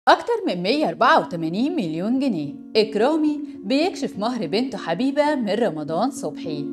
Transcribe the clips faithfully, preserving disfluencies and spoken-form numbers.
أكتر من مية وأربعة وتمانين مليون جنيه. إكرامي بيكشف مهر بنته حبيبة من رمضان صبحي.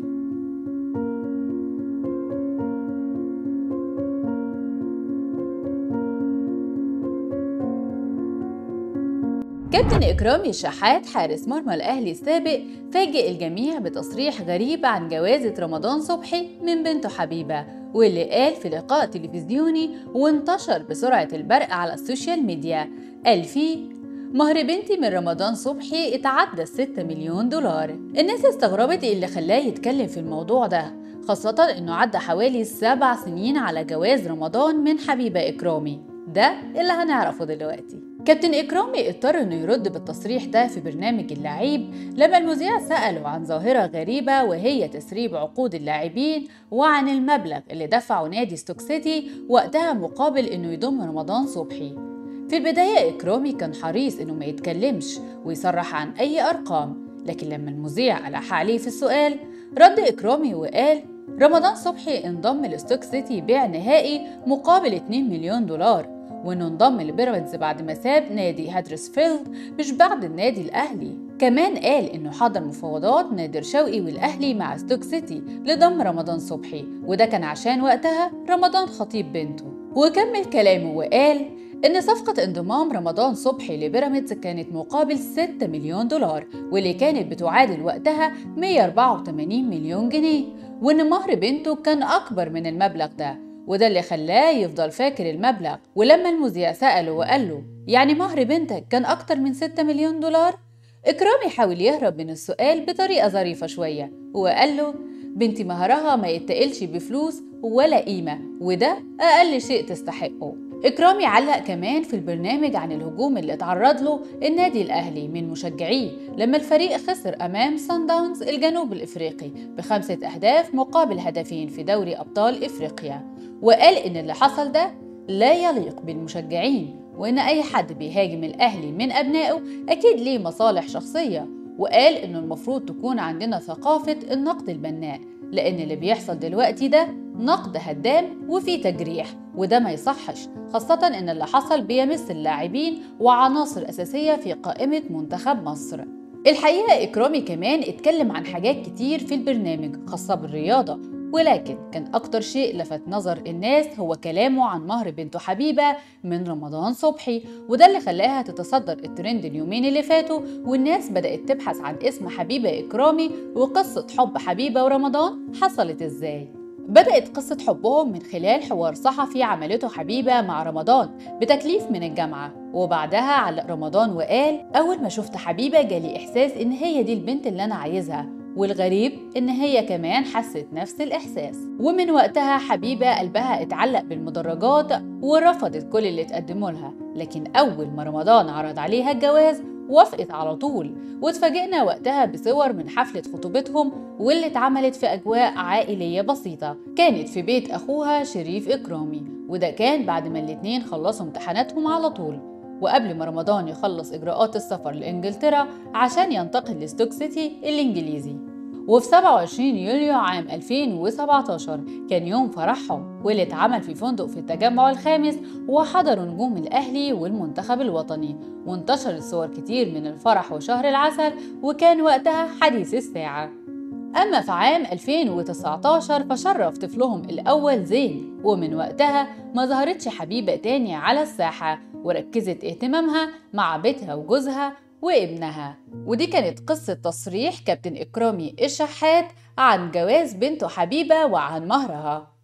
كابتن إكرامي الشحات حارس مرمى الأهلي السابق فاجئ الجميع بتصريح غريب عن جوازة رمضان صبحي من بنته حبيبة، واللي قال في لقاء تلفزيوني وانتشر بسرعة البرق على السوشيال ميديا. قال فيه: مهر بنتي من رمضان صبحي اتعدى الستة مليون دولار. الناس استغربت اللي خلاه يتكلم في الموضوع ده، خاصة انه عدى حوالي سبع سنين على جواز رمضان من حبيبة إكرامي. ده اللي هنعرفه دلوقتي. كابتن إكرامي اضطر انه يرد بالتصريح ده في برنامج اللعيب لما المذيع سأله عن ظاهرة غريبة وهي تسريب عقود اللاعبين وعن المبلغ اللي دفعه نادي ستوك سيتي وقتها مقابل انه يضم رمضان صبحي. في البداية إكرامي كان حريص إنه ما يتكلمش ويصرح عن أي أرقام، لكن لما المذيع ألح عليه في السؤال رد إكرامي وقال: رمضان صبحي انضم لستوك سيتي بيع نهائي مقابل اتنين مليون دولار، وإنه انضم لبيراميدز بعد ما ساب نادي هادرسفيلد مش بعد النادي الأهلي. كمان قال إنه حضر مفاوضات نادر شوقي والأهلي مع ستوك سيتي لضم رمضان صبحي، وده كان عشان وقتها رمضان خطيب بنته. وكمل كلامه وقال إن صفقة انضمام رمضان صبحي لبيراميدز كانت مقابل ستة مليون دولار، واللي كانت بتعادل وقتها مية وأربعة وتمانين مليون جنيه، وإن مهر بنته كان أكبر من المبلغ ده، وده اللي خلاه يفضل فاكر المبلغ. ولما المذيع سأله وقال له: يعني مهر بنتك كان أكتر من ستة مليون دولار؟ إكرامي حاول يهرب من السؤال بطريقة ظريفة شوية وقال له: بنتي مهرها ما يتقلش بفلوس ولا قيمة، وده أقل شيء تستحقه. إكرامي علق كمان في البرنامج عن الهجوم اللي اتعرض له النادي الأهلي من مشجعيه لما الفريق خسر أمام سان داونز الجنوب الإفريقي بخمسة أهداف مقابل هدفين في دوري أبطال إفريقيا، وقال إن اللي حصل ده لا يليق بالمشجعين، وإن أي حد بيهاجم الأهلي من أبنائه أكيد ليه مصالح شخصية، وقال إنه المفروض تكون عندنا ثقافة النقد البناء، لأن اللي بيحصل دلوقتي ده نقد هدام وفيه تجريح، وده ما يصحش، خاصة إن اللي حصل بيمس اللاعبين وعناصر أساسية في قائمة منتخب مصر. الحقيقة إكرامي كمان اتكلم عن حاجات كتير في البرنامج خاصة بالرياضة، ولكن كان أكتر شيء لفت نظر الناس هو كلامه عن مهر بنته حبيبة من رمضان صبحي، وده اللي خلاها تتصدر الترند اليومين اللي فاتوا، والناس بدأت تبحث عن اسم حبيبة إكرامي وقصة حب حبيبة ورمضان حصلت إزاي. بدأت قصة حبهم من خلال حوار صحفي عملته حبيبة مع رمضان بتكليف من الجامعة، وبعدها علق رمضان وقال: أول ما شفت حبيبة جالي إحساس إن هي دي البنت اللي أنا عايزها، والغريب إن هي كمان حست نفس الإحساس. ومن وقتها حبيبة قلبها اتعلق بالمدرجات ورفضت كل اللي تقدمه لها، لكن أول ما رمضان عرض عليها الجواز وافقت على طول، واتفاجئنا وقتها بصور من حفلة خطوبتهم واللي اتعملت في أجواء عائلية بسيطة كانت في بيت أخوها شريف إكرامي، وده كان بعد ما الاتنين خلصوا امتحاناتهم على طول، وقبل ما رمضان يخلص إجراءات السفر لإنجلترا عشان ينتقل لستوك سيتي الإنجليزي. وفي سبعة وعشرين يوليو عام ألفين وسبعتاشر كان يوم فرحهم، واللي اتعمل في فندق في التجمع الخامس، وحضروا نجوم الأهلي والمنتخب الوطني، وانتشرت صور كتير من الفرح وشهر العسل، وكان وقتها حديث الساعة. أما في عام ألفين وتسعتاشر فشرف طفلهم الأول زين، ومن وقتها ما ظهرتش حبيبة تاني على الساحة، وركزت اهتمامها مع بيتها وجوزها وابنها. ودي كانت قصة تصريح كابتن إكرامي الشحات عن جواز بنته حبيبة وعن مهرها.